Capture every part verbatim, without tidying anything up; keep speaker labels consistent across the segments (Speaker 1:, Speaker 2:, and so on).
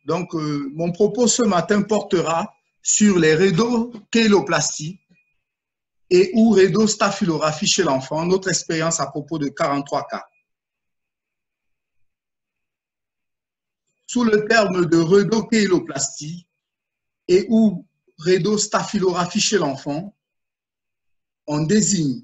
Speaker 1: Donc, euh, mon propos ce matin portera sur les rhinochéiloplasties et ou rhinostaphylographie chez l'enfant, notre expérience à propos de quarante-trois cas. Sous le terme de rhinochéiloplastie et ou rhinostaphylographie chez l'enfant, on désigne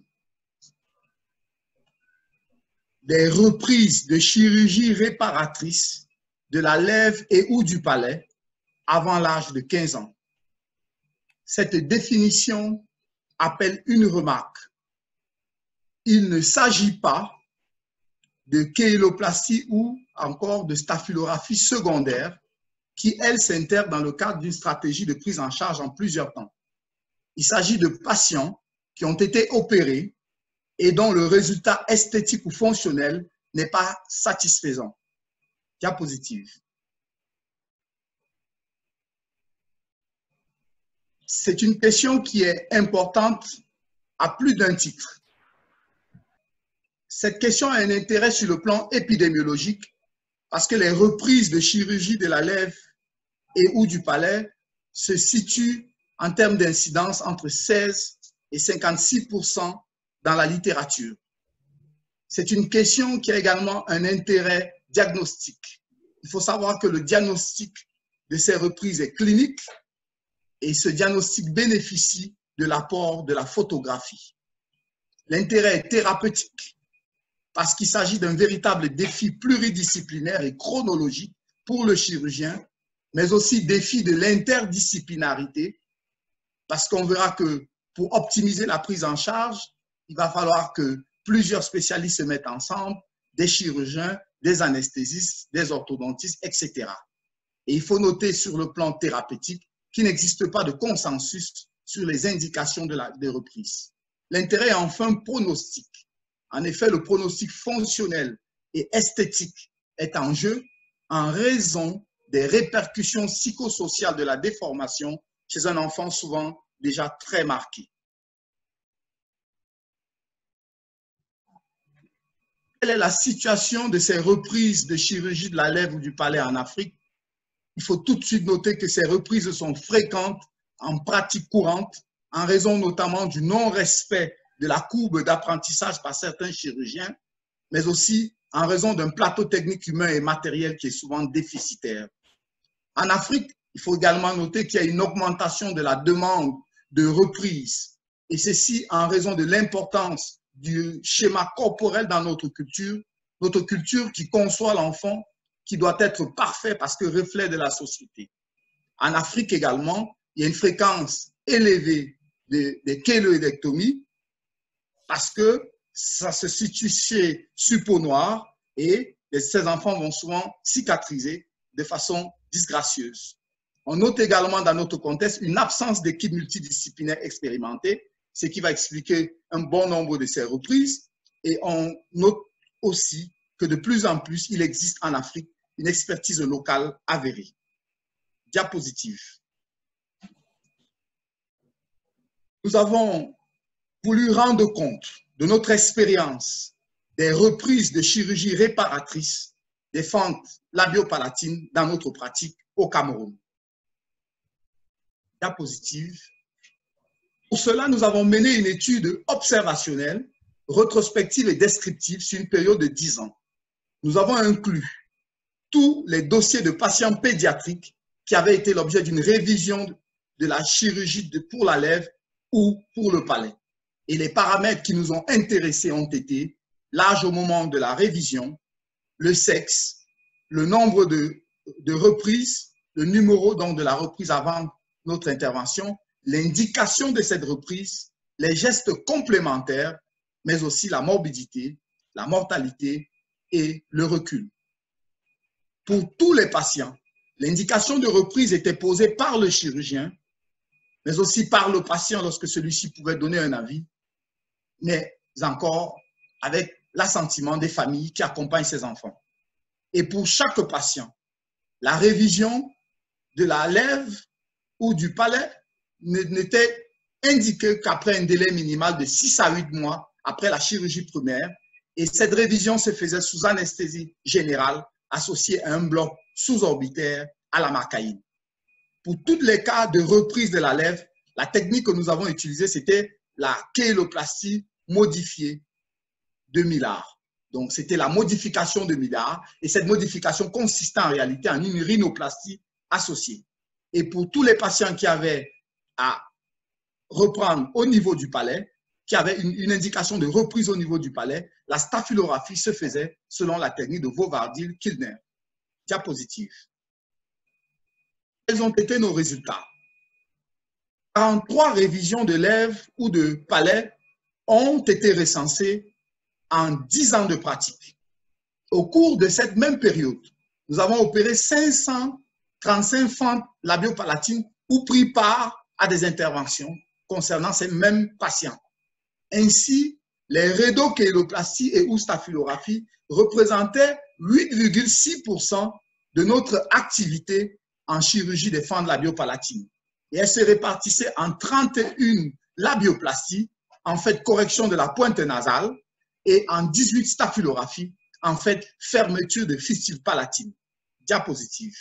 Speaker 1: des reprises de chirurgie réparatrice de la lèvre et ou du palais avant l'âge de quinze ans. Cette définition appelle une remarque. Il ne s'agit pas de chéiloplastie ou encore de staphylographie secondaire qui, elle, s'intègre dans le cadre d'une stratégie de prise en charge en plusieurs temps. Il s'agit de patients qui ont été opérés et dont le résultat esthétique ou fonctionnel n'est pas satisfaisant. Diapositive. C'est une question qui est importante à plus d'un titre. Cette question a un intérêt sur le plan épidémiologique parce que les reprises de chirurgie de la lèvre et ou du palais se situent en termes d'incidence entre seize et cinquante-six pour cent dans la littérature. C'est une question qui a également un intérêt diagnostique. Il faut savoir que le diagnostic de ces reprises est clinique et ce diagnostic bénéficie de l'apport de la photographie. L'intérêt est thérapeutique parce qu'il s'agit d'un véritable défi pluridisciplinaire et chronologique pour le chirurgien, mais aussi défi de l'interdisciplinarité parce qu'on verra que pour optimiser la prise en charge, il va falloir que plusieurs spécialistes se mettent ensemble, des chirurgiens, des anesthésistes, des orthodontistes, et cetera. Et il faut noter sur le plan thérapeutique qu'il n'existe pas de consensus sur les indications de la, des reprises. L'intérêt est enfin pronostic. En effet, le pronostic fonctionnel et esthétique est en jeu en raison des répercussions psychosociales de la déformation chez un enfant souvent déjà très marqué. Quelle est la situation de ces reprises de chirurgie de la lèvre ou du palais en Afrique? Il faut tout de suite noter que ces reprises sont fréquentes en pratique courante en raison notamment du non-respect de la courbe d'apprentissage par certains chirurgiens, mais aussi en raison d'un plateau technique humain et matériel qui est souvent déficitaire. En Afrique, il faut également noter qu'il y a une augmentation de la demande de reprise, et ceci en raison de l'importance du schéma corporel dans notre culture, notre culture qui conçoit l'enfant qui doit être parfait parce que reflet de la société. En Afrique également, il y a une fréquence élevée des de chéloïdectomies parce que ça se situe chez suppôt noir et ces enfants vont souvent cicatriser de façon disgracieuse. On note également dans notre contexte une absence d'équipe multidisciplinaire expérimentée, ce qui va expliquer un bon nombre de ces reprises. Et on note aussi que de plus en plus, il existe en Afrique une expertise locale avérée. Diapositive. Nous avons voulu rendre compte de notre expérience des reprises de chirurgie réparatrice des fentes labiopalatines dans notre pratique au Cameroun. Diapositive. Pour cela, nous avons mené une étude observationnelle, rétrospective et descriptive sur une période de dix ans. Nous avons inclus tous les dossiers de patients pédiatriques qui avaient été l'objet d'une révision de la chirurgie de, pour la lèvre ou pour le palais. Et les paramètres qui nous ont intéressés ont été l'âge au moment de la révision, le sexe, le nombre de, de reprises, le numéro donc de la reprise avant notre intervention, l'indication de cette reprise, les gestes complémentaires, mais aussi la morbidité, la mortalité et le recul. Pour tous les patients, l'indication de reprise était posée par le chirurgien, mais aussi par le patient lorsque celui-ci pouvait donner un avis, mais encore avec l'assentiment des familles qui accompagnent ces enfants. Et pour chaque patient, la révision de la lèvre ou du palais n'était indiquée qu'après un délai minimal de six à huit mois après la chirurgie première, et cette révision se faisait sous anesthésie générale associée à un bloc sous-orbitaire à la marcaïne. Pour tous les cas de reprise de la lèvre, la technique que nous avons utilisée, c'était la chéloplastie modifiée de Millard. Donc, c'était la modification de Millard et cette modification consistait en réalité en une rhinoplastie associée. Et pour tous les patients qui avaient à reprendre au niveau du palais, qui avaient une, une indication de reprise au niveau du palais, la staphylographie se faisait selon la technique de Vovardil-Kilner. Diapositive. Quels ont été nos résultats? quarante-trois révisions de lèvres ou de palais ont été recensées en dix ans de pratique. Au cours de cette même période, nous avons opéré cinq cent trente-cinq fentes labiopalatines ou pris part à des interventions concernant ces mêmes patients. Ainsi, les rhédochéloplasties et ou staphylographie représentaient huit virgule six pour cent de notre activité en chirurgie des fentes labiopalatines. Et elles se répartissaient en trente et une labioplasties, en fait correction de la pointe nasale, et en dix-huit staphylographies, en fait fermeture de fistule palatine. Diapositive.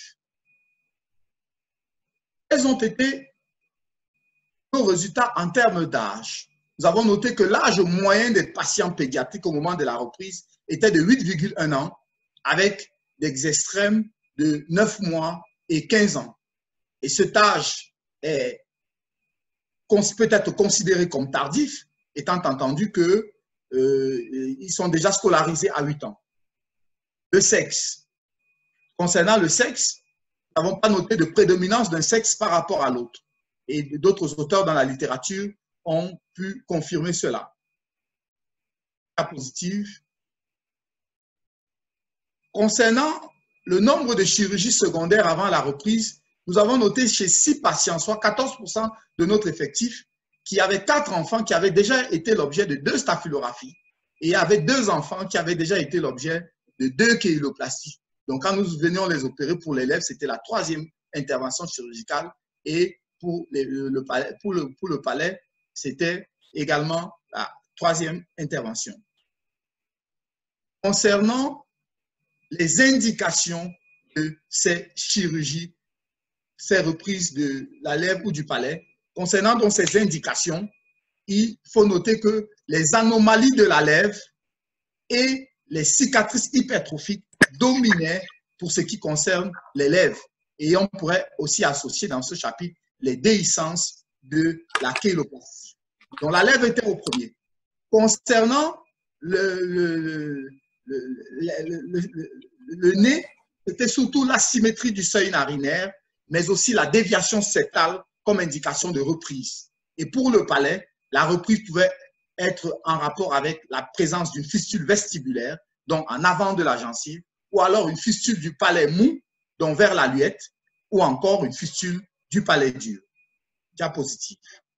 Speaker 1: Quels ont été nos résultats en termes d'âge? Nous avons noté que l'âge moyen des patients pédiatriques au moment de la reprise était de huit virgule un ans, avec des extrêmes de neuf mois et quinze ans. Et cet âge est peut être considéré comme tardif, étant entendu qu'ils euh, sont déjà scolarisés à huit ans. Le sexe. Concernant le sexe, nous n'avons pas noté de prédominance d'un sexe par rapport à l'autre. Et d'autres auteurs dans la littérature ont pu confirmer cela. Cas positif. Concernant le nombre de chirurgies secondaires avant la reprise, nous avons noté chez six patients, soit quatorze pour cent de notre effectif, qui avaient quatre enfants qui avaient déjà été l'objet de deux staphylographies et il y avait deux enfants qui avaient déjà été l'objet de deux chéloplasties. Donc, quand nous venions les opérer pour l'élève, c'était la troisième intervention chirurgicale et pour, les, le, pour, le, pour le palais, c'était également la troisième intervention. Concernant les indications de ces chirurgies, ces reprises de la lèvre ou du palais, concernant donc ces indications, il faut noter que les anomalies de la lèvre et les cicatrices hypertrophiques dominaient pour ce qui concerne les lèvres. Et on pourrait aussi associer dans ce chapitre les déhiscences de la chéloplastie. Donc la lèvre était au premier. Concernant le, le, le, le, le, le, le nez, c'était surtout l'asymétrie du seuil narinaire, mais aussi la déviation septale comme indication de reprise. Et pour le palais, la reprise pouvait être en rapport avec la présence d'une fistule vestibulaire, donc en avant de la gencive, ou alors une fistule du palais mou, donc vers la luette, ou encore une fistule du palais dur. Diapositive.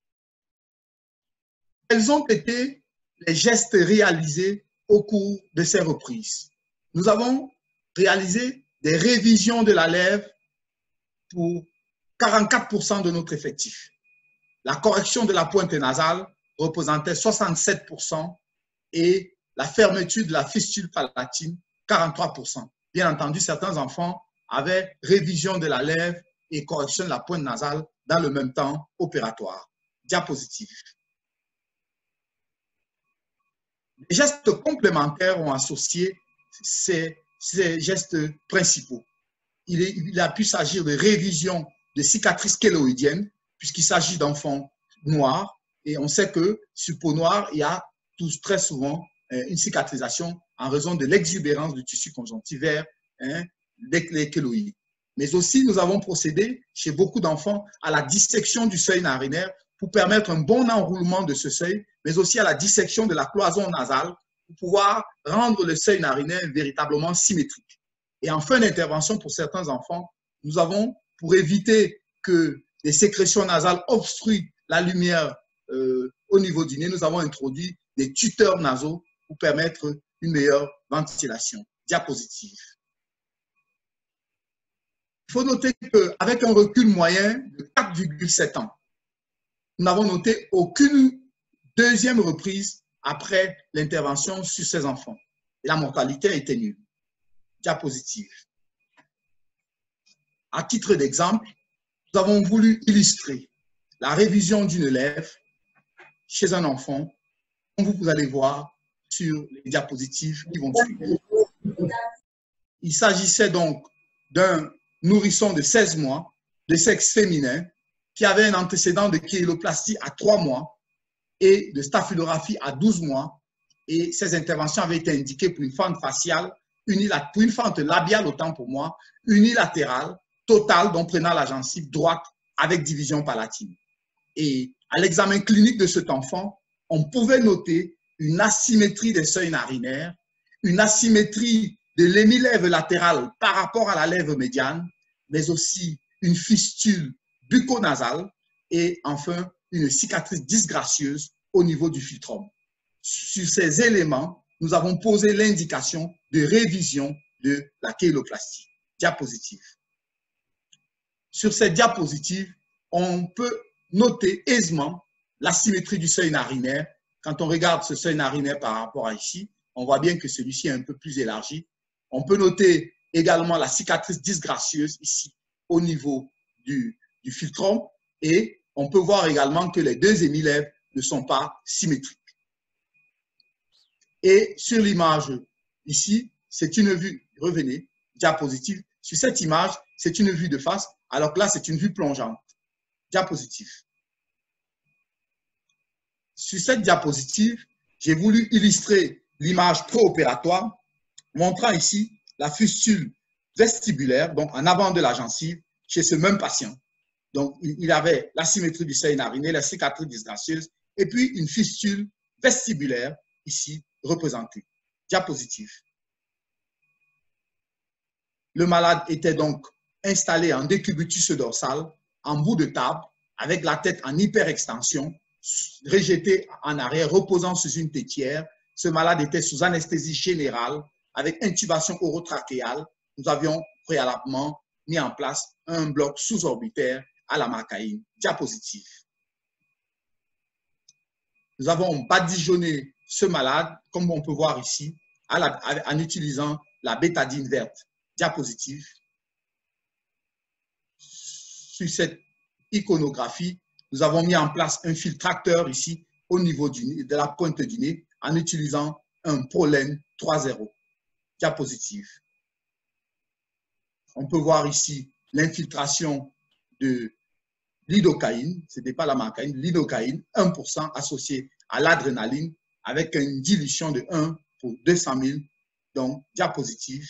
Speaker 1: Quels ont été les gestes réalisés au cours de ces reprises? Nous avons réalisé des révisions de la lèvre pour quarante-quatre pour cent de notre effectif. La correction de la pointe nasale représentait soixante-sept pour cent et la fermeture de la fistule palatine, quarante-trois pour cent. Bien entendu, certains enfants avaient révision de la lèvre et correction de la pointe nasale dans le même temps opératoire. Diapositive. Les gestes complémentaires ont associé ces, ces gestes principaux. Il, est, il a pu s'agir de révision de cicatrices kéloïdiennes, puisqu'il s'agit d'enfants noirs. Et on sait que sur peau noire, il y a tous, très souvent euh, une cicatrisation en raison de l'exubérance du tissu conjonctivaire hein, des kéloïdes. Mais aussi, nous avons procédé chez beaucoup d'enfants à la dissection du seuil narinaire pour permettre un bon enroulement de ce seuil, mais aussi à la dissection de la cloison nasale pour pouvoir rendre le seuil narinaire véritablement symétrique. Et en fin d'intervention, pour certains enfants, nous avons, pour éviter que les sécrétions nasales obstruent la lumière euh, au niveau du nez, nous avons introduit des tuteurs nasaux pour permettre une meilleure ventilation. Diapositive. Il faut noter qu'avec un recul moyen de quatre virgule sept ans, nous n'avons noté aucune deuxième reprise après l'intervention sur ces enfants. Et la mortalité était nulle. Diapositive. À titre d'exemple, nous avons voulu illustrer la révision d'une lèvre chez un enfant, comme vous allez voir sur les diapositives qui vont suivre. Il s'agissait donc d'un nourrisson de seize mois, de sexe féminin, qui avait un antécédent de chyloplastie à trois mois et de staphylographie à douze mois. Et ces interventions avaient été indiquées pour une fente faciale, pour une fente labiale, autant pour moi, unilatérale, totale, donc prenant la gencive droite avec division palatine. Et à l'examen clinique de cet enfant, on pouvait noter une asymétrie des seuils narinaires, une asymétrie de l'hémilèvre latérale par rapport à la lèvre médiane, mais aussi une fistule bucco-nasale et enfin une cicatrice dysgracieuse au niveau du filtrum. Sur ces éléments, nous avons posé l'indication de révision de la chyloplastie. Diapositive. Sur cette diapositive, on peut noter aisément l'asymétrie du seuil narinaire. Quand on regarde ce seuil narinaire par rapport à ici, on voit bien que celui-ci est un peu plus élargi. On peut noter également la cicatrice dysgracieuse ici au niveau du, du filtrum et on peut voir également que les deux hémilèvres ne sont pas symétriques. Et sur l'image ici, c'est une vue, revenez, diapositive. Sur cette image, c'est une vue de face, alors que là, c'est une vue plongeante. Diapositive. Sur cette diapositive, j'ai voulu illustrer l'image préopératoire, montrant ici la fistule vestibulaire, donc en avant de la gencive, chez ce même patient. Donc, il avait l'asymétrie du seuil nariné, la cicatrice dysgracieuse, et puis une fistule vestibulaire, ici, représentée. Diapositive. Le malade était donc installé en décubitus dorsal, en bout de table, avec la tête en hyperextension, rejeté en arrière, reposant sur une tétière. Ce malade était sous anesthésie générale, avec intubation orotrachéale. Nous avions préalablement mis en place un bloc sous-orbitaire à la marcaïne. Diapositive. Nous avons badigeonné ce malade, comme on peut voir ici, à la, en utilisant la bétadine verte. Diapositive. Sur cette iconographie, nous avons mis en place un filtrateur ici au niveau du, de la pointe du nez en utilisant un pollen trois zéro. Diapositive. On peut voir ici l'infiltration de lidocaïne, ce n'était pas la marcaïne, lidocaïne, un pour cent associé à l'adrénaline avec une dilution de un pour deux cent mille. Donc, diapositive.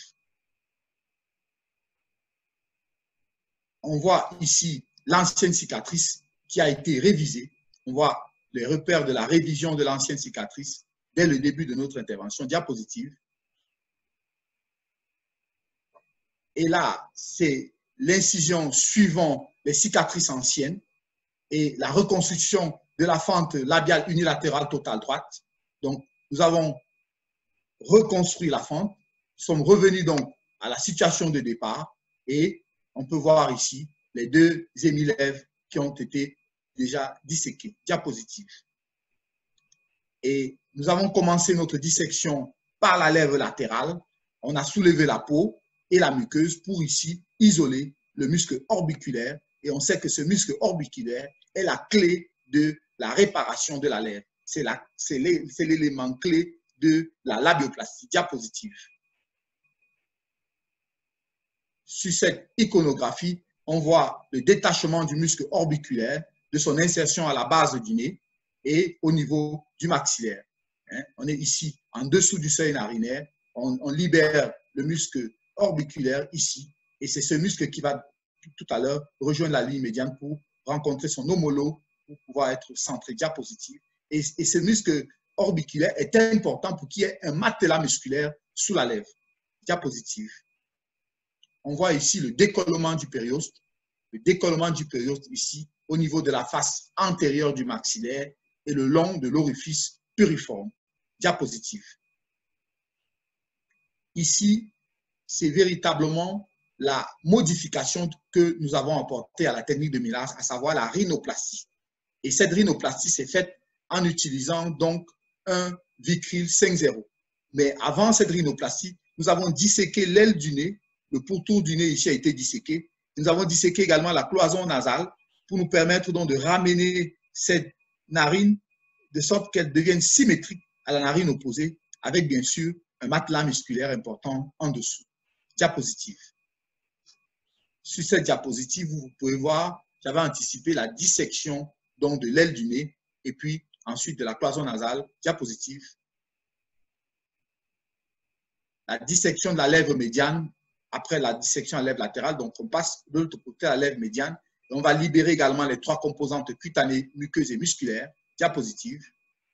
Speaker 1: On voit ici l'ancienne cicatrice qui a été révisée. On voit les repères de la révision de l'ancienne cicatrice dès le début de notre intervention. Diapositive. Et là, c'est l'incision suivant les cicatrices anciennes et la reconstruction de la fente labiale unilatérale totale droite. Donc, nous avons reconstruit la fente, nous sommes revenus donc à la situation de départ et on peut voir ici les deux hémilèvres qui ont été déjà disséqués. Diapositive. Et nous avons commencé notre dissection par la lèvre latérale. On a soulevé la peau et la muqueuse pour ici isoler le muscle orbiculaire. Et on sait que ce muscle orbiculaire est la clé de la réparation de la lèvre. C'est l'élément clé de la labioplastie. Diapositive. Sur cette iconographie, on voit le détachement du muscle orbiculaire, de son insertion à la base du nez et au niveau du maxillaire. Hein? On est ici en dessous du seuil narinaire, on, on libère le muscle orbiculaire ici, et c'est ce muscle qui va tout à l'heure rejoindre la ligne médiane pour rencontrer son homologue pour pouvoir être centré. Diapositive. Et, et ce muscle orbiculaire est important pour qu'il y ait un matelas musculaire sous la lèvre. Diapositive. On voit ici le décollement du périoste, le décollement du périoste ici au niveau de la face antérieure du maxillaire et le long de l'orifice piriforme. Diapositive. Ici, c'est véritablement la modification que nous avons apportée à la technique de Millard, à savoir la rhinoplastie. Et cette rhinoplastie s'est faite en utilisant donc un Vicryl cinq zéro. Mais avant cette rhinoplastie, nous avons disséqué l'aile du nez, le pourtour du nez ici a été disséqué, Nous avons disséqué également la cloison nasale pour nous permettre donc de ramener cette narine de sorte qu'elle devienne symétrique à la narine opposée, avec bien sûr un matelas musculaire important en dessous. Diapositive. Sur cette diapositive, vous pouvez voir, j'avais anticipé la dissection donc de l'aile du nez et puis ensuite de la cloison nasale. Diapositive. La dissection de la lèvre médiane après la dissection à la lèvre latérale. Donc, on passe de l'autre côté à la lèvre médiane et on va libérer également les trois composantes cutanées, muqueuses et musculaires. Diapositive.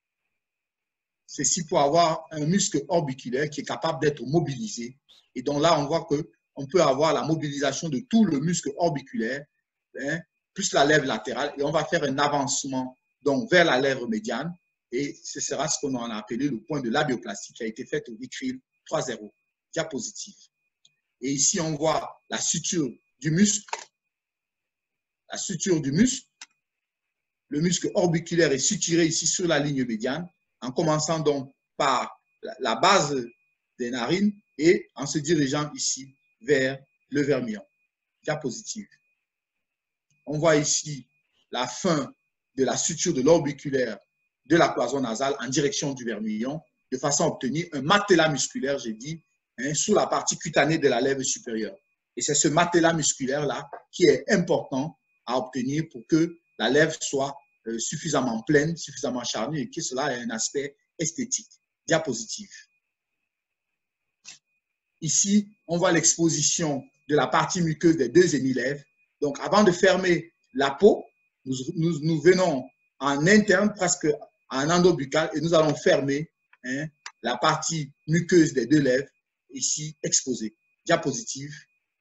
Speaker 1: Ceci pour avoir un muscle orbiculaire qui est capable d'être mobilisé. Et donc là, on voit qu'on peut avoir la mobilisation de tout le muscle orbiculaire, hein, plus la lèvre latérale, et on va faire un avancement donc, vers la lèvre médiane. Et ce sera ce qu'on a appelé le point de labioplastie qui a été fait au Vicryl trois zéro. Diapositive. Et ici, on voit la suture du muscle. La suture du muscle. Le muscle orbiculaire est suturé ici sur la ligne médiane, en commençant donc par la base des narines et en se dirigeant ici vers le vermillon. Diapositive. On voit ici la fin de la suture de l'orbiculaire de la cloison nasale en direction du vermillon, de façon à obtenir un matelas musculaire, j'ai dit, hein, sous la partie cutanée de la lèvre supérieure. Et c'est ce matelas musculaire-là qui est important à obtenir pour que la lèvre soit euh, suffisamment pleine, suffisamment charnue et que cela ait un aspect esthétique. Diapositive. Ici, on voit l'exposition de la partie muqueuse des deux hémilèvres. Donc, avant de fermer la peau, nous, nous, nous venons en interne, presque en endobuccal, et nous allons fermer hein, la partie muqueuse des deux lèvres, ici exposée. Diapositive.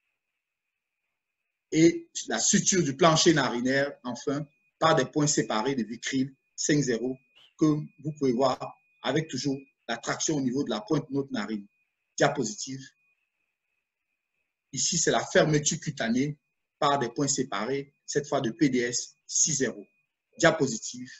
Speaker 1: Et la suture du plancher narinaire, enfin, par des points séparés de Vicryl cinq zéro, que vous pouvez voir avec toujours la traction au niveau de la pointe de notre narine. Diapositive. Ici, c'est la fermeture cutanée par des points séparés, cette fois de P D S six zéro. Diapositive.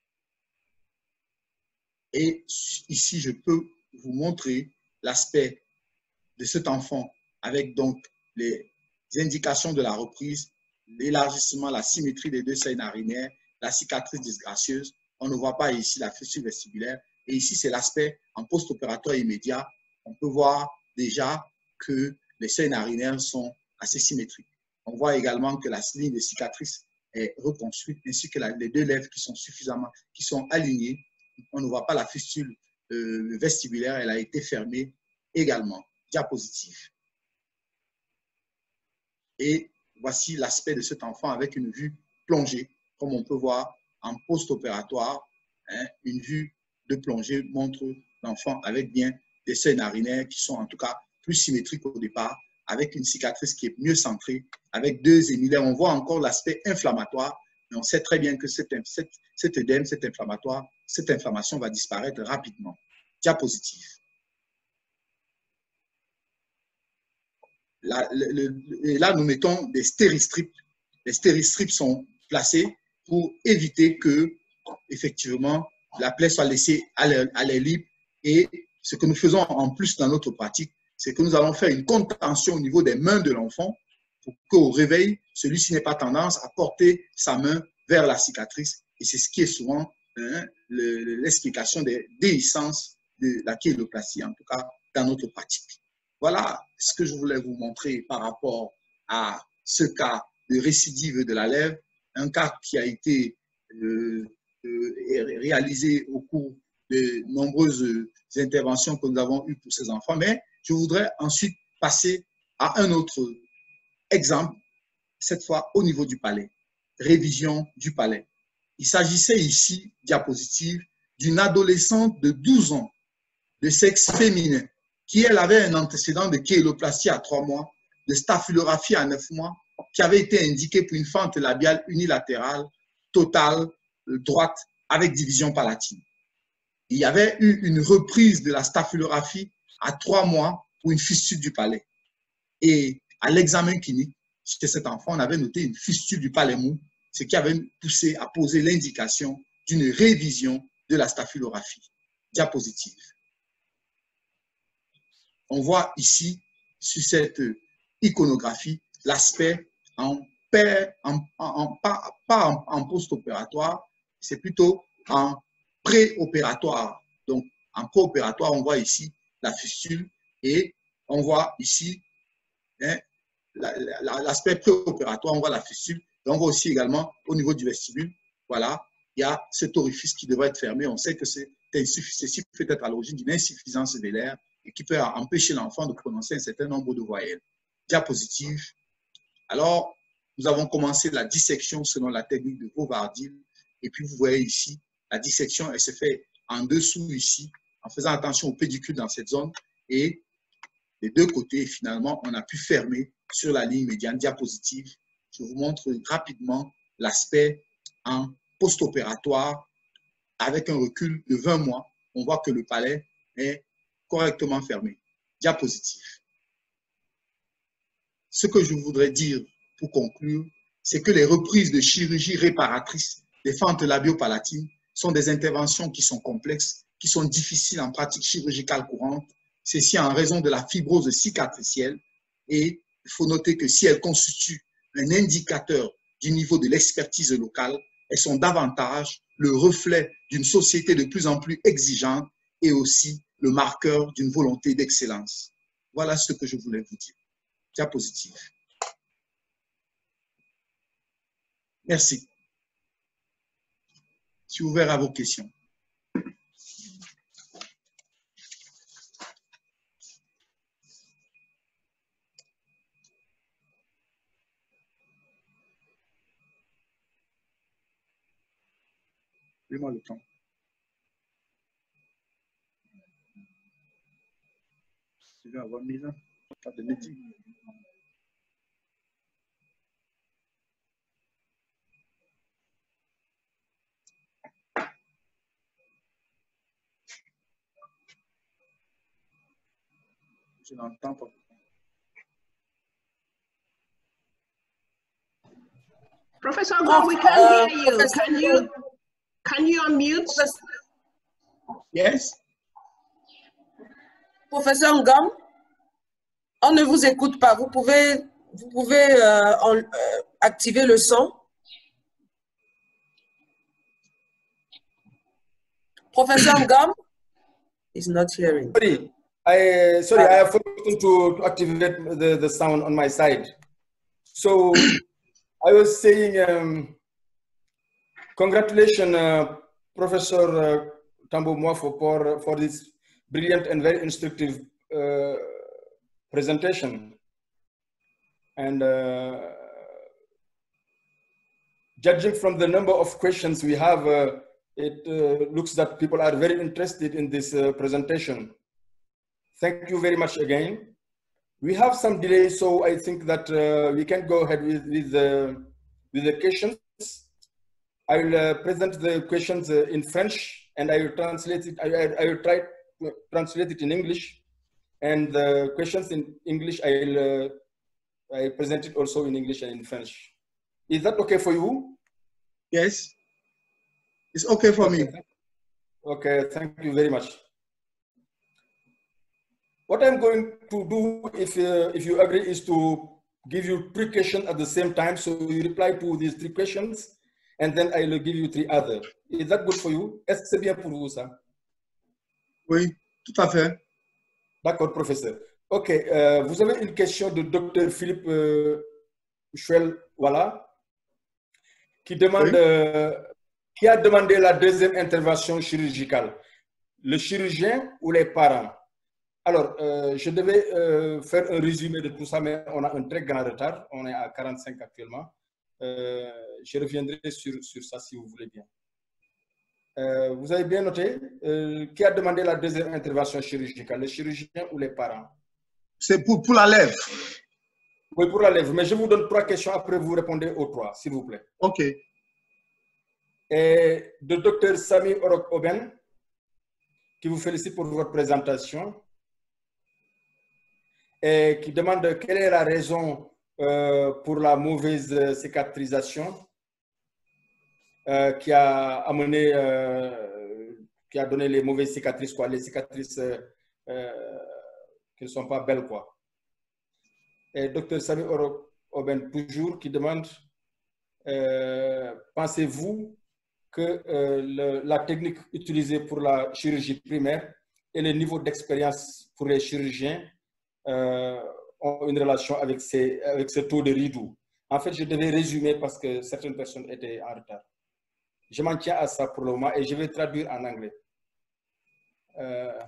Speaker 1: Et ici, je peux vous montrer l'aspect de cet enfant avec donc les indications de la reprise, l'élargissement, la symétrie des deux seuils narinaires, la cicatrice disgracieuse. On ne voit pas ici la fissure vestibulaire. Et ici, c'est l'aspect en post-opératoire immédiat. On peut voir déjà que les seuils narinaires sont assez symétriques. On voit également que la ligne de cicatrice est reconstruite, ainsi que la, les deux lèvres qui sont suffisamment, qui sont alignées. On ne voit pas la fissure euh, vestibulaire, elle a été fermée également. Diapositive. Et voici l'aspect de cet enfant avec une vue plongée, comme on peut voir en post-opératoire. Hein, une vue de plongée montre l'enfant avec bien des seuils narinaires qui sont en tout cas plus symétriques au départ, avec une cicatrice qui est mieux centrée, avec deux hémilèvres. On voit encore l'aspect inflammatoire, mais on sait très bien que cet, cet, cet œdème, cet inflammatoire, cette inflammation va disparaître rapidement. Diapositive. Là, le, le, et là, nous mettons des stéristrips. Les stéristrips sont placés pour éviter que, effectivement, la plaie soit laissée à l'air libre. Et ce que nous faisons en plus dans notre pratique, c'est que nous allons faire une contention au niveau des mains de l'enfant pour qu'au réveil, celui-ci n'ait pas tendance à porter sa main vers la cicatrice. Et c'est ce qui est souvent hein, l'explication des déhiscences de la chéloplastie, en tout cas dans notre pratique. Voilà ce que je voulais vous montrer par rapport à ce cas de récidive de la lèvre, un cas qui a été euh, euh, réalisé au cours de nombreuses interventions que nous avons eues pour ces enfants. Mais je voudrais ensuite passer à un autre exemple, cette fois au niveau du palais. Révision du palais. Il s'agissait ici, diapositive, d'une adolescente de douze ans de sexe féminin qui, elle, avait un antécédent de chéloplastie à trois mois, de staphylographie à neuf mois, qui avait été indiquée pour une fente labiale unilatérale, totale, droite, avec division palatine. Il y avait eu une reprise de la staphylographie à trois mois pour une fistule du palais. Et à l'examen clinique, chez cet enfant, on avait noté une fistule du palais mou, ce qui avait poussé à poser l'indication d'une révision de la staphylographie. Diapositive. On voit ici, sur cette iconographie, l'aspect en, paix, en, en, en, pas, pas en, en post-opératoire, c'est plutôt en préopératoire. Donc, en préopératoire, on voit ici la fistule et on voit ici hein, l'aspect préopératoire, on voit la fistule. Et on voit aussi également au niveau du vestibule, voilà, il y a cet orifice qui devrait être fermé. On sait que ceci peut être à l'origine d'une insuffisance vélaire et qui peut empêcher l'enfant de prononcer un certain nombre de voyelles. Diapositive. Alors, nous avons commencé la dissection selon la technique de Bovardil. Et puis, vous voyez ici, la dissection, elle se fait en dessous ici, en faisant attention au pédicule dans cette zone. Et des deux côtés, finalement, on a pu fermer sur la ligne médiane. Diapositive. Je vous montre rapidement l'aspect en post-opératoire avec un recul de vingt mois. On voit que le palais est correctement fermé. Diapositive. Ce que je voudrais dire pour conclure, c'est que les reprises de chirurgie réparatrice des fentes labio-palatines sont des interventions qui sont complexes, qui sont difficiles en pratique chirurgicale courante, ceci en raison de la fibrose cicatricielle. Et il faut noter que si elles constituent un indicateur du niveau de l'expertise locale, elles sont davantage le reflet d'une société de plus en plus exigeante et aussi le marqueur d'une volonté d'excellence. Voilà ce que je voulais vous dire. Diapositive. Merci. Je suis ouvert à vos questions. Donnez-moi le temps. Je vais avoir mis là. Pas de meeting. Je n'entends pas.
Speaker 2: Professor Ngom, we can't hear you. Can you can you unmute?
Speaker 1: Yes.
Speaker 3: Professeur Ngom, on ne vous écoute pas. Vous pouvez, vous pouvez euh, en, euh, activer le son. Professor Ngom is not hearing.
Speaker 4: Sorry, I sorry, I have forgotten to, to activate the, the sound on my side. So I was saying, um, congratulations, uh, Professor uh, Tambo Mwafo, for, for this brilliant and very instructive uh, presentation. And uh, judging from the number of questions we have, uh, it uh, looks that people are very interested in this uh, presentation. Thank you very much again. We have some delay, so I think that uh, we can go ahead with, with, uh, with the questions. I will uh, present the questions uh, in French, and I will translate it. I, I, I will try to translate it in English, and the questions in English, I will uh, I present it also in English and in French. Is that okay for you?
Speaker 1: Yes, it's okay for
Speaker 4: okay.
Speaker 1: me.
Speaker 4: Okay, thank you very much. What I'm going to do, if, uh, if you agree, is to give you three questions at the same time. So you reply to these three questions, and then I will give you three others. Is that good for you? Est-ce que c'est bien pour vous, ça?
Speaker 1: Oui, tout à fait.
Speaker 4: D'accord, professeur. OK, euh, vous avez une question de docteur Philippe euh, Chouel, voilà, qui demande,
Speaker 1: Oui.
Speaker 4: euh, qui a demandé la deuxième intervention chirurgicale, le chirurgien ou les parents? Alors, euh, je devais euh, faire un résumé de tout ça, mais on a un très grand retard. On est à quarante-cinq actuellement. Euh, je reviendrai sur, sur ça si vous voulez bien. Euh, vous avez bien noté, euh, qui a demandé la deuxième intervention chirurgicale, le chirurgien ou les parents?
Speaker 1: C'est pour, pour la lèvre.
Speaker 4: Oui, pour la lèvre. Mais je vous donne trois questions, après vous répondez aux trois, s'il vous plaît.
Speaker 1: OK.
Speaker 4: Et de docteur Sami Orok Oben, qui vous félicite pour votre présentation, et qui demande quelle est la raison euh, pour la mauvaise cicatrisation euh, qui a amené, euh, qui a donné les mauvaises cicatrices, quoi, les cicatrices euh, euh, qui ne sont pas belles, quoi. Et docteur Sami Orok Oben, toujours, qui demande, euh, pensez-vous que euh, le, la technique utilisée pour la chirurgie primaire et le niveau d'expérience pour les chirurgiens euh, ont une relation avec, ces, avec ce taux de redo? En fait, je devais résumer parce que certaines personnes étaient en retard. Je m'en tiens à ça pour le moment et je vais traduire en anglais. Uh,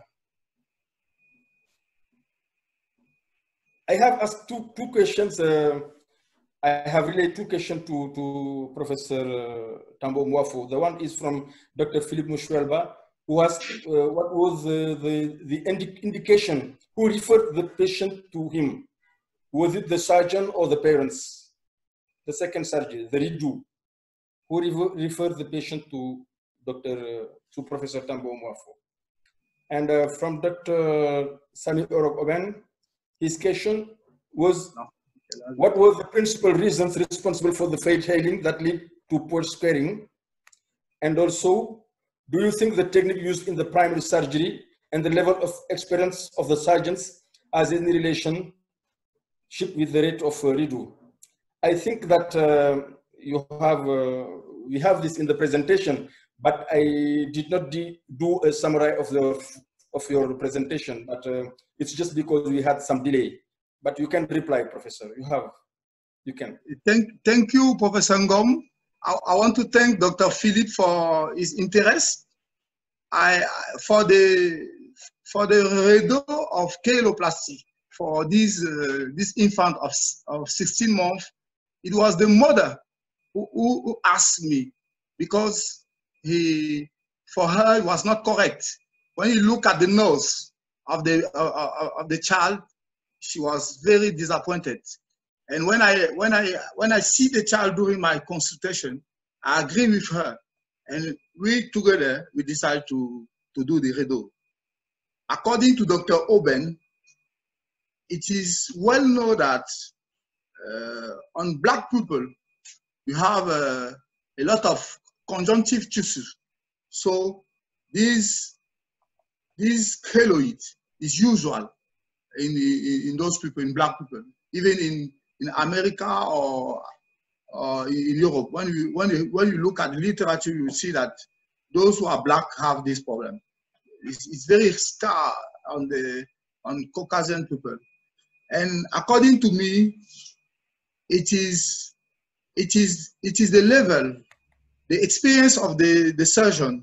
Speaker 4: I have asked two, two questions. Uh, I have relayed two questions to, to Professor uh, Tambo Mwafo. The one is from Doctor Philip Mushwelba, who asked uh, what was uh, the, the indi indication, who referred the patient to him? Was it the surgeon or the parents? The second surgery, the redo, who re referred the patient to Doctor Uh, to Professor Tambo Mwafo. And uh, from Doctor Sami Orok-Oben, his question was, what were the principal reasons responsible for the failed healing that lead to poor sparing? And also, do you think the technique used in the primary surgery and the level of experience of the surgeons has any relationship with the rate of uh, redo? I think that uh, you have, uh, we have this in the presentation, but I did not do a summary of the of your presentation, but uh, it's just because we had some delay. But you can reply, Professor. You have, you can.
Speaker 1: Thank, thank you, Professor Ngom. I, I want to thank Doctor Philip for his interest. I for the for the redo of cheiloplasty for this uh, this infant of of sixteen months. It was the mother who, who, who asked me, because he, for her, it was not correct. When you look at the nose of the uh, of the child, she was very disappointed. And when I when I when I see the child during my consultation, I agree with her, and we together we decide to to do the redo. According to Doctor Oben, it is well known that uh, on black people you have uh, a lot of conjunctive tissue. So this this keloid is usual in, in in those people, in black people, even in in America or or in Europe. When you when you when you look at the literature, you see that those who are black have this problem. It's, it's very scar on the on Caucasian people. And according to me, it is it is it is the level, the experience of the, the surgeon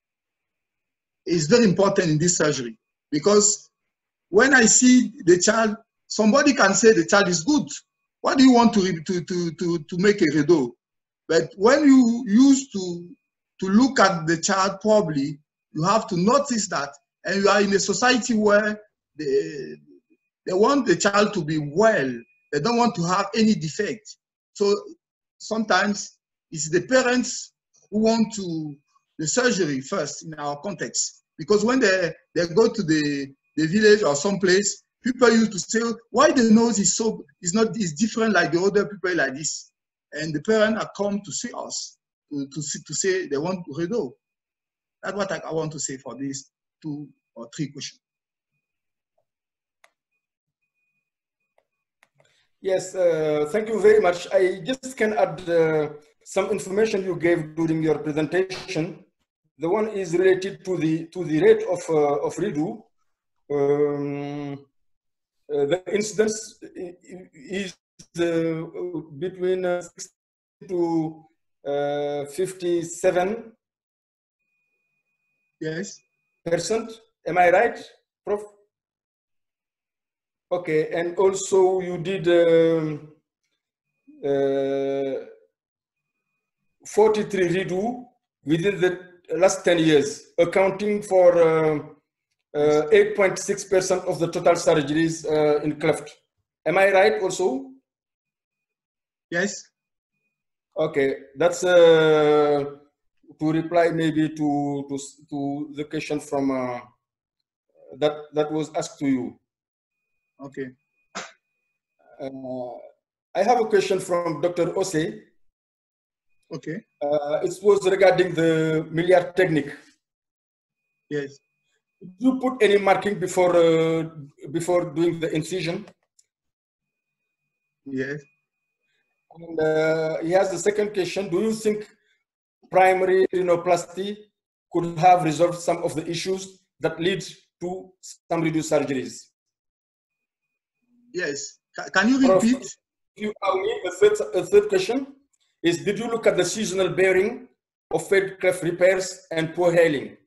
Speaker 1: is very important in this surgery. Because when I see the child, somebody can say the child is good. What do you want to to to to, to make a redo? But when you used to to look at the child properly, you have to notice that, and you are in a society where they, they want the child to be well. They don't want to have any defect. So sometimes it's the parents who want to the surgery first in our context. Because when they, they go to the, the village or someplace, people used to say, why the nose is so is not is different like the other people like this? And the parents are come to see us to, to, see, to say they want to redo. That's what I, I want to say for these two or three questions.
Speaker 4: Yes, uh, thank you very much. I just can add uh, some information you gave during your presentation. The one is related to the to the rate of uh, of redo. Um, uh, the incidence is uh, between uh, sixty to uh, fifty-seven.
Speaker 1: Yes.
Speaker 4: Percent. Am I right, Prof? Okay, and also you did um, uh, forty-three redo within the last ten years, accounting for eight point six percent uh, uh, of the total surgeries uh, in cleft. Am I right also?
Speaker 1: Yes.
Speaker 4: Okay, that's uh, to reply maybe to, to, to the question from uh, that, that was asked to you.
Speaker 1: Okay.
Speaker 4: Uh, I have a question from Doctor Ose.
Speaker 1: Okay.
Speaker 4: Uh, it was regarding the Milliard technique.
Speaker 1: Yes.
Speaker 4: Did you put any marking before uh, before doing the incision?
Speaker 1: Yes.
Speaker 4: And uh, he has the second question. Do you think primary rhinoplasty could have resolved some of the issues that lead to some reduced surgeries?
Speaker 1: Yes. Can you repeat?
Speaker 4: If you allow me, the third, the third question is, did you look at the seasonal bearing of failed cleft repairs and poor healing?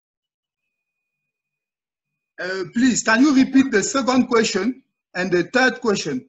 Speaker 1: Uh, please, can you repeat the second question and the third question?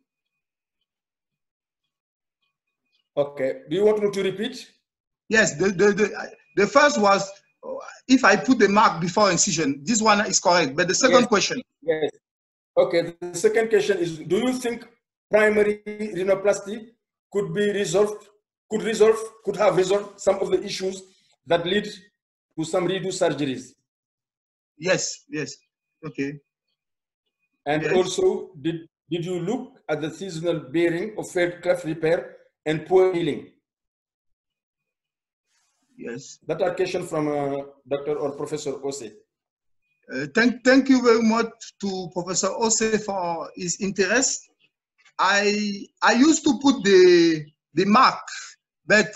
Speaker 4: Okay. Do you want me to repeat?
Speaker 1: Yes. The, the, the, the first was, if I put the mark before incision, this one is correct. But the second
Speaker 4: Yes.
Speaker 1: question.
Speaker 4: Yes. Okay. The second question is, do you think primary rhinoplasty could be resolved, could resolve, could have resolved some of the issues that lead to some redo surgeries?
Speaker 1: Yes. Yes. Okay.
Speaker 4: And
Speaker 1: Yes.
Speaker 4: also, did, did you look at the seasonal bearing of failed cleft repair and poor healing?
Speaker 1: Yes.
Speaker 4: That are question from uh, Doctor or Professor Ose.
Speaker 1: Uh, thank, thank you very much to Professor Ose for his interest. I I used to put the the mark, but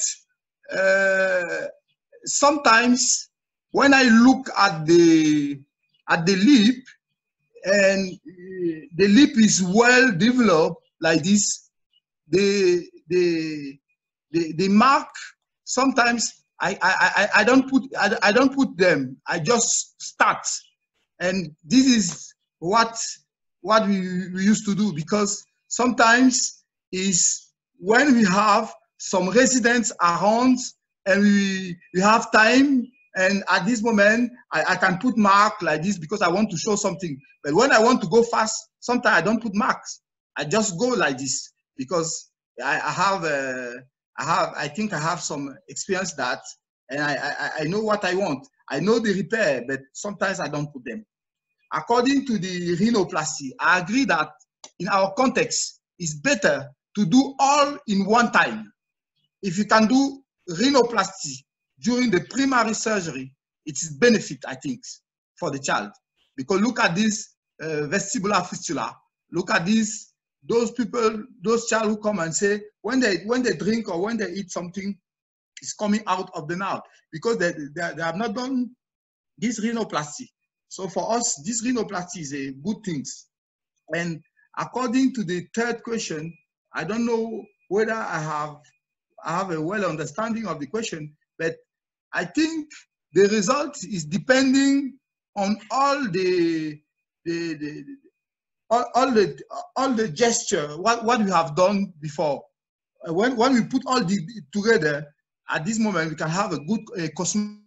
Speaker 1: uh, sometimes when I look at the at the lip and uh, the lip is well developed like this, the the the, the mark sometimes I, I I I don't put I, I don't put them. I just start, and this is what what we, we used to do, because sometimes is when we have some residents around and we, we have time, and at this moment I, I can put mark like this because I want to show something. But when I want to go fast, sometimes I don't put marks. I just go like this because I, I have uh, I have I think I have some experience that, and I, I I know what I want. I know the repair, but sometimes I don't put them. According to the rhinoplasty, I agree that in our context, it's better to do all in one time. If you can do rhinoplasty during the primary surgery, it is benefit, I think, for the child. Because look at this uh, vestibular fistula. Look at this, those people, those child who come and say, when they, when they drink or when they eat something, it's coming out of the mouth because they, they, they have not done this rhinoplasty. So for us, this rhinoplasty is a good thing. And according to the third question, I don't know whether I have, I have a well understanding of the question, but I think the result is depending on all the, the, the all, all the all the gesture, what, what we have done before. When, when we put all the together, at this moment, we can have a good uh, cosmetic.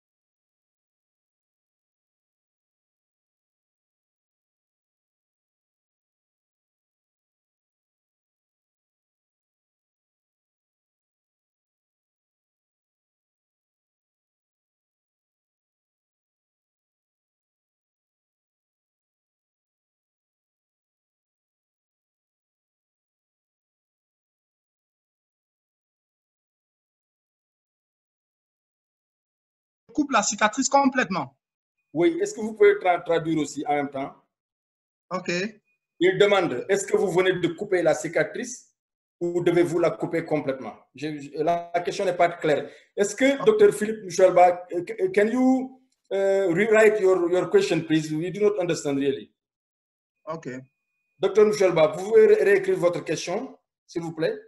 Speaker 1: Coupe la cicatrice complètement.
Speaker 4: Oui, est-ce que vous pouvez tra traduire aussi en même temps?
Speaker 1: Ok.
Speaker 4: Il demande, est-ce que vous venez de couper la cicatrice ou devez-vous la couper complètement? Je, la question n'est pas claire. Est-ce que, okay. Docteur Philippe Michelba, can you uh, rewrite your, your question, please? We do not understand really.
Speaker 1: Ok.
Speaker 4: Docteur Michelba, vous pouvez ré réécrire votre question, s'il vous plaît?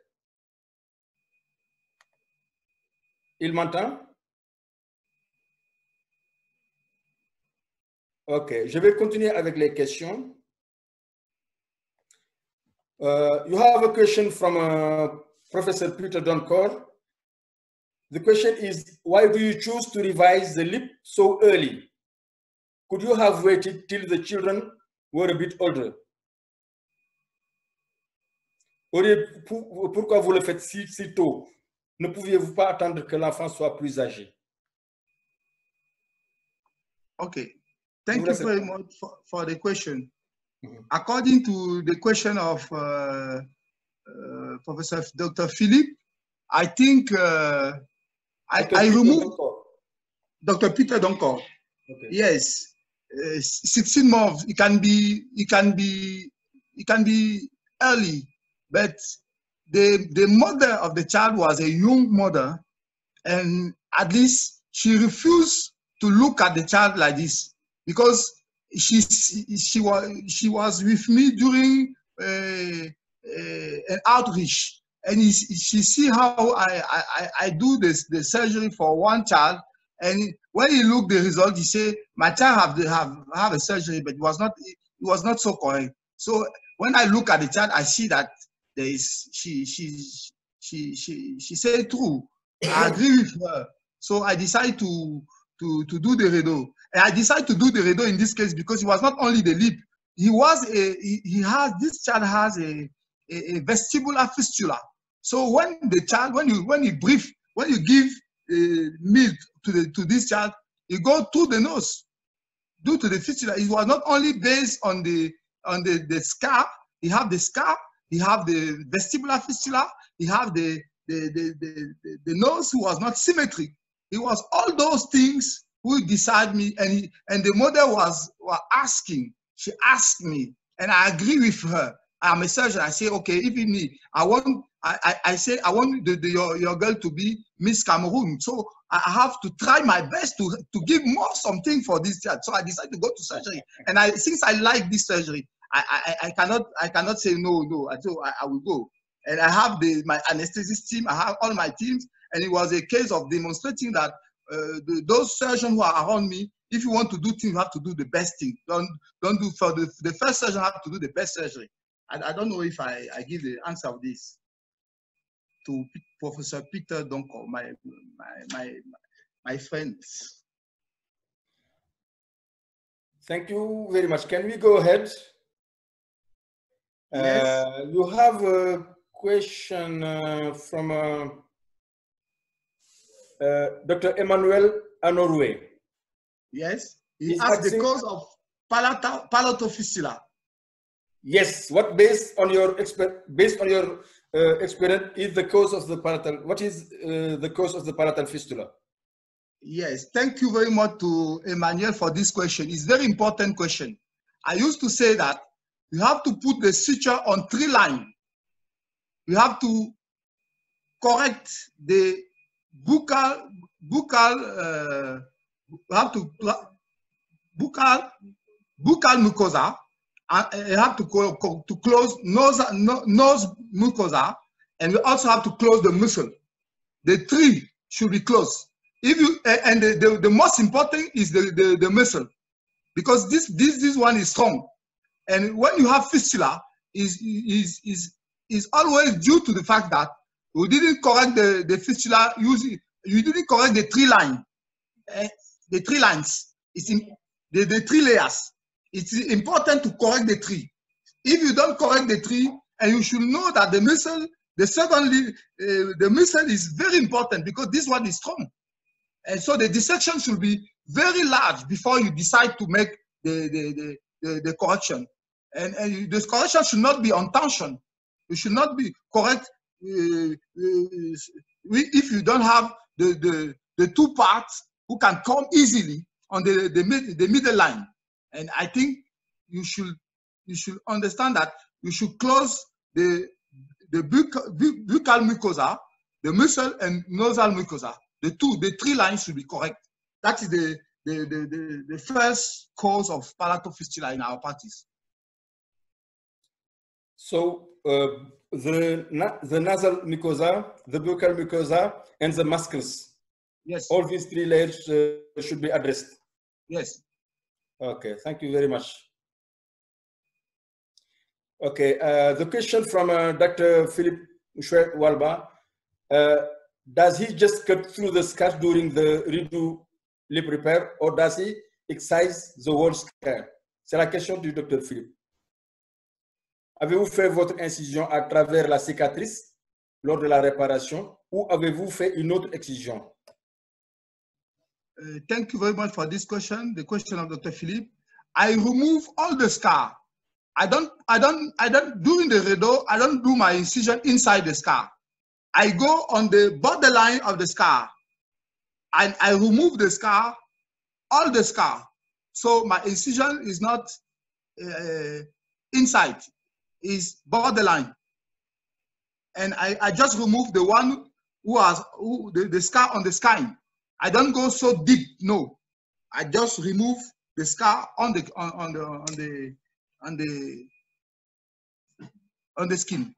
Speaker 4: Il m'entend? Ok, je vais continuer avec les questions. Uh, you have a question from uh, Professor Peter Doncor. The question is, why do you choose to revise the lip so early? Could you have waited till the children were a bit older? Pourquoi vous le faites si, si tôt? Ne pouviez-vous pas attendre que l'enfant soit plus âgé?
Speaker 1: Okay. Thank you very much for, for the question. Mm-hmm. According to the question of uh, uh, Professor Doctor Philippe, I think uh, I, I removed Doctor Peter Doncor. Okay. Yes, uh, sixteen months. It can be. It can be. It can be early, but the, the mother of the child was a young mother, and at least she refused to look at the child like this, because she, she, was, she was with me during uh, uh, an outreach, and he, she see how I, I, I do this, the surgery for one child, and when he looked the result, he said, my child have, have, have a surgery, but it was not, it was not so correct. So when I look at the child, I see that there is, she, she, she, she, she said true. I agree with her. So I decided to, to, to do the redo. And I decided to do the redo in this case because it was not only the lip. He was a, he, he has, this child has a, a, a vestibular fistula. So when the child, when you, when you breathe, when you give uh, milk to the, to this child, it goes through the nose, due to the fistula. It was not only based on the, on the, the scar, he have the scar, he have the vestibular fistula, he have the, the, the, the, the, the nose who was not symmetric. It was all those things who decide me, and he, and the mother was, was asking, she asked me, and I agree with her. I'm a surgeon. I say, okay, even me, I want, I, I, I say, I want the, the, your, your girl to be Miss Cameroon. So I have to try my best to, to give more something for this child. So I decided to go to surgery. And I, since I like this surgery, I, I, I cannot, I cannot say no, no. I told I, I will go. And I have the, my anesthetist team, I have all my teams. And it was a case of demonstrating that uh, the, those surgeons who are around me, if you want to do things, you have to do the best thing. Don't, don't do for the, the first surgeon have to do the best surgery. I, I don't know if I, I give the answer of this to Professor Peter Donko, my, my, my, my friends.
Speaker 4: Thank you very much. Can we go ahead?
Speaker 1: Yes.
Speaker 4: Uh, you have a question uh, from uh, uh, Doctor Emmanuel Anorwe.
Speaker 1: Yes. He
Speaker 4: He's
Speaker 1: asked
Speaker 4: asking,
Speaker 1: the cause of palatal, palatal fistula.
Speaker 4: Yes. What based on your based on your uh, experience is the cause of the palatal? What is uh, the cause of the palatal fistula?
Speaker 1: Yes. Thank you very much to Emmanuel for this question. It's a very important question. I used to say that you have to put the suture on three lines. You have to correct the buccal, buccal, uh, you have to buccal, buccal mucosa, and you have to, to close nose, nose mucosa, and you also have to close the muscle. The three should be closed. If you, and the, the, the most important is the, the, the muscle, because this, this, this one is strong. And when you have fistula, is, is, is, is always due to the fact that you didn't correct the, the fistula, using, you didn't correct the three line, uh, the three lines, it's in, the, the three layers. It's important to correct the three. If you don't correct the three, and you should know that the muscle, the secondly, uh, the muscle is very important because this one is strong. And so the dissection should be very large before you decide to make the, the, the, the, the correction. And, and the correction should not be on tension. You should not be correct uh, uh, if you don't have the, the, the two parts who can come easily on the, the, mid, the middle line. And I think you should, you should understand that you should close the, the buccal, buccal mucosa, the muscle and nasal mucosa. The two, the three lines should be correct. That is the, the, the, the, the first cause of palatal fistula in our practice.
Speaker 4: So uh, the, na the nasal mucosa, the buccal mucosa, and the muscles.
Speaker 1: Yes.
Speaker 4: All these three layers uh, should be addressed.
Speaker 1: Yes.
Speaker 4: Okay, thank you very much. Okay, uh, the question from uh, Doctor Philippe Walba. Uh, does he just cut through the scar during the redo lip repair, or does he excise the whole scar? C'est la question du Docteur Philippe. Avez-vous fait votre incision à travers la cicatrice lors de la réparation, ou avez-vous fait une autre excision?
Speaker 1: Uh, thank you very much for this question, the question of Doctor Philippe. I remove all the scar. I don't, I don't, I don't, during the redo, I don't do my incision inside the scar. I go on the borderline of the scar and I remove the scar, all the scar. So my incision is not uh, inside, is borderline. and I, I just remove the one who has who, the, the scar on the skin. I don't go so deep, no. I just remove the scar on the on, on the on the on the on the skin.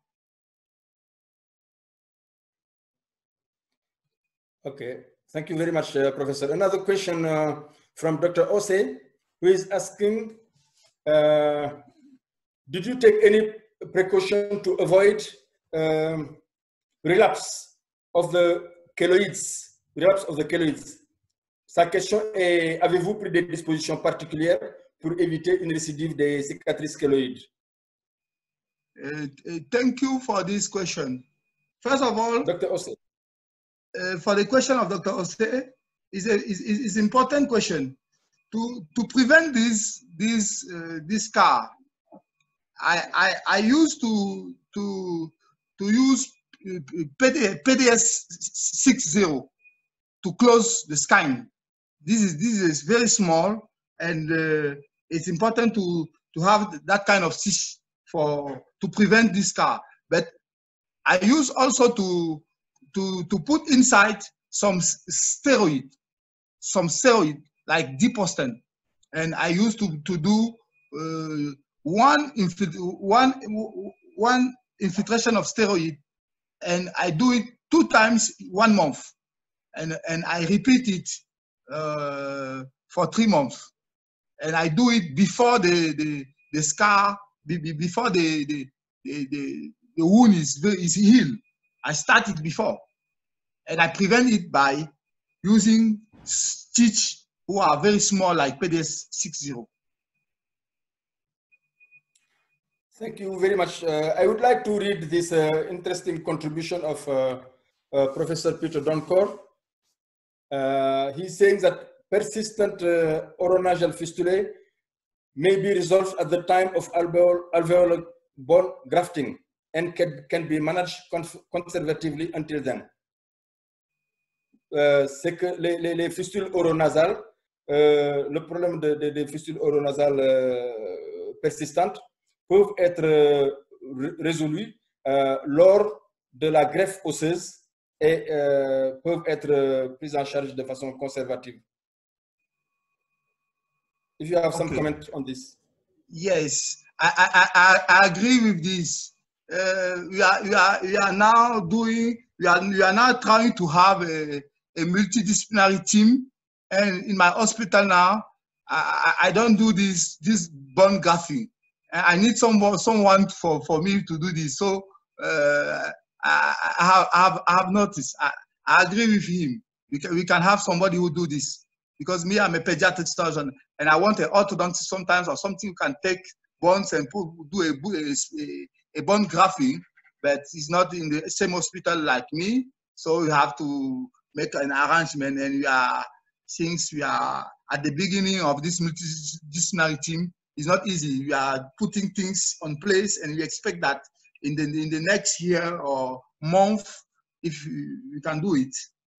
Speaker 4: Okay, thank you very much, uh, Professor. Another question uh, from Doctor Ose, who is asking, uh, did you take any precaution to avoid um, relapse of the keloids, relapse of the keloids? Sa question est, avez-vous pris des dispositions particulières pour éviter une récidive des cicatrices keloïdes?
Speaker 1: Uh, uh, thank you for this question. First of all,
Speaker 4: Doctor Ose.
Speaker 1: Uh, for the question of Doctor Ose, is a is, is important question. To to prevent this this uh, this scar, I, I I used to to to use P D S sixty to close the skin. This is this is very small, and uh, it's important to to have that kind of stitch for to prevent this scar. But I use also to to to put inside some steroid, some steroid like Dipostan, and I used to to do uh, one one one infiltration of steroid, and I do it two times one month, and and I repeat it uh, for three months, and I do it before the the, the scar, before the the the, the, the wound is is healed. I start it before, and I prevent it by using stitch who are very small, like P D S sixty.
Speaker 4: Thank you very much. Uh, I would like to read this uh, interesting contribution of uh, uh, Professor Peter Doncor. Uh, he's saying that persistent uh, oronasal fistulae may be resolved at the time of alveol alveolar bone grafting and can, can be managed conservatively until then. Euh, c'est que les, les, les fistules oronasales, euh, le problème des de, de fistules oronasales euh, persistantes peuvent être euh, résolus euh, lors de la greffe osseuse et euh, peuvent être euh, pris en charge de façon conservative. If you have some
Speaker 1: Okay.
Speaker 4: comment on this.
Speaker 1: Yes, I, I, I, I agree with this. Uh, we are we are we are now doing we are we are now trying to have a, a multidisciplinary team, and in my hospital now, I, I don't do this this bone grafting. I need someone someone for, for me to do this. So uh, I, I, have, I have I have noticed. I, I agree with him. We can we can have somebody who do this, because me, I'm a pediatric surgeon, and I want an orthodontist sometimes or something who can take bones and put, do a, a, a bone grafting, but he's not in the same hospital like me. So we have to make an arrangement, and we are, since we are at the beginning of this multidisciplinary team, it's not easy. We are putting things on place, and we expect that in the, in the next year or month, if we can do it.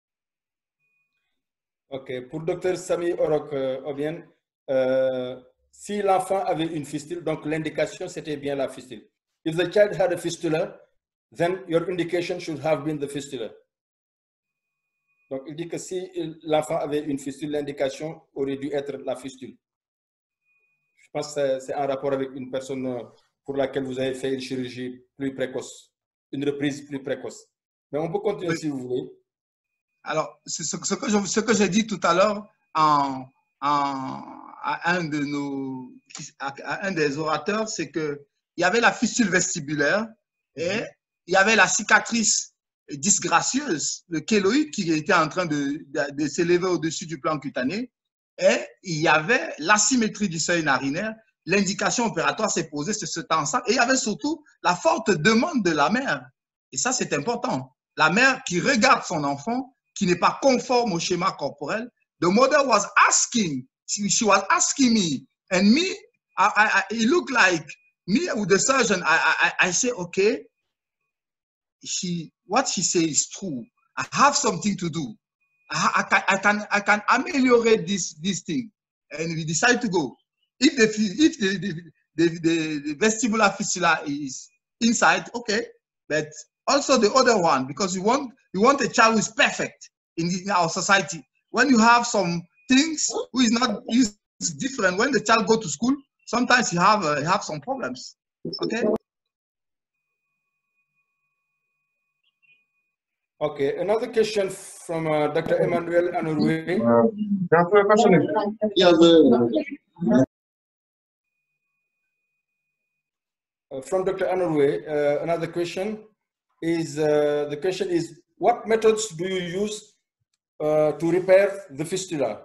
Speaker 4: Ok, pour Docteur Sami Orok euh, Obien, euh, si l'enfant avait une fistule, donc l'indication c'était bien la fistule. If the child had a fistula, then your indication should have been the fistula. Donc il dit que si l'enfant avait une fistule, l'indication aurait dû être la fistule. Je pense que c'est en rapport avec une personne pour laquelle vous avez fait une chirurgie plus précoce, une reprise plus précoce. Mais on peut continuer oui. Si vous voulez.
Speaker 1: Alors, ce, ce, que je, ce que j'ai dit tout à l'heure en, en, à, un de nos, à un des orateurs, c'est qu'il y avait la fistule vestibulaire et il y avait la cicatrice disgracieuse, le kéloïde qui était en train de, de, de s'élever au-dessus du plan cutané, et il y avait l'asymétrie du seuil narinaire. L'indication opératoire s'est posée sur ce temps-là, et il y avait surtout la forte demande de la mère. Et ça, c'est important. La mère qui regarde son enfant, qui n'est pas conforme au schéma corporel. The mother was asking, she, she was asking me, and me, I, I, it looked like me with the surgeon. I, I, I say, okay, she, what she says is true. I have something to do. I, I, can, I can, I can ameliorate this, this thing, and we decide to go. If the, if the, the, the, the, the vestibular fistula is inside, okay, but also the other one, because you want you want a child who is perfect in, the, in our society. When you have some things who is not is different, when the child go to school, sometimes you have uh, you have some problems. Okay.
Speaker 4: Okay, another question from uh, Doctor Emmanuel Anourwe. Uh, from Doctor Anourwe, uh, another question is, uh, the question is, what methods do you use uh, to repair the fistula?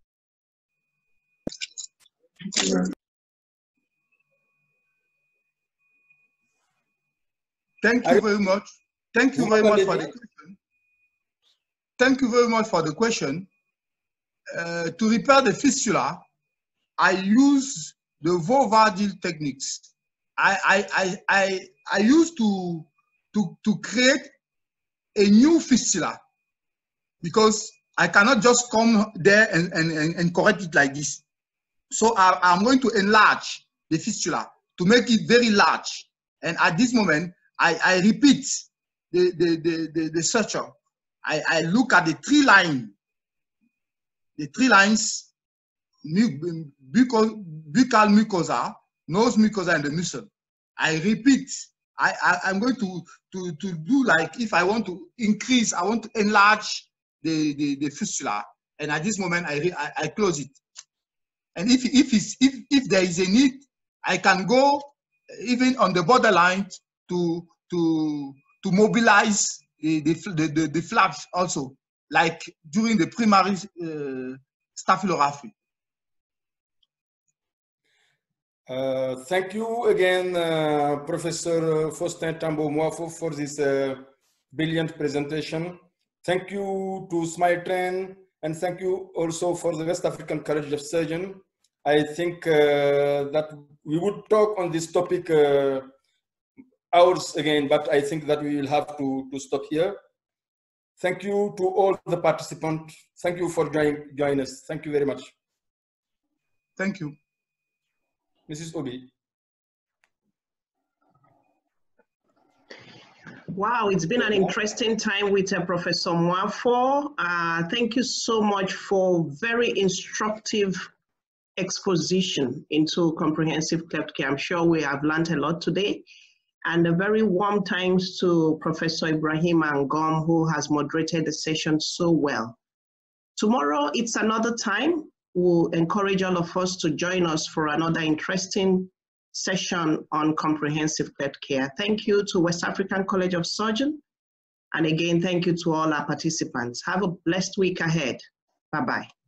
Speaker 1: Thank you very much. Thank you very much for the question. Thank you very much for the question. Uh, to repair the fistula, I use the Vaux-Vardil techniques. I, I, I, I, I used to, to, to create a new fistula because I cannot just come there and, and, and correct it like this. So I, I'm going to enlarge the fistula to make it very large. And at this moment, I, I repeat the, the, the, the, the suture. I, I look at the three lines, the three lines, buccal, buccal mucosa, nose mucosa, and the muscle. I repeat. I, I, I'm going to, to, to do like, if I want to increase, I want to enlarge the, the, the fistula. And at this moment, I, I, I close it. And if, if, it's, if, if there is a need, I can go even on the borderline to, to, to mobilize the, the, the, the flaps also, like during the primary uh, staphylography.
Speaker 4: Uh, thank you again, uh, Professor Faustin Tambo Moafo, for this uh, brilliant presentation. Thank you to SmileTrain, and thank you also for the West African College of Surgeons. I think uh, that we would talk on this topic uh, hours again, but I think that we will have to, to stop here. Thank you to all the participants. Thank you for joining join us. Thank you very much.
Speaker 1: Thank you.
Speaker 4: Missus Obi.
Speaker 2: Wow, it's been an interesting time with uh, Professor Moafo. Uh, thank you so much for very instructive exposition into comprehensive cleft care. I'm sure we have learned a lot today. And a very warm thanks to Professor Ibrahim Angom, who has moderated the session so well. Tomorrow, it's another time. We'll encourage all of us to join us for another interesting session on comprehensive cleft care. Thank you to West African College of Surgeons. And again, thank you to all our participants. Have a blessed week ahead. Bye-bye.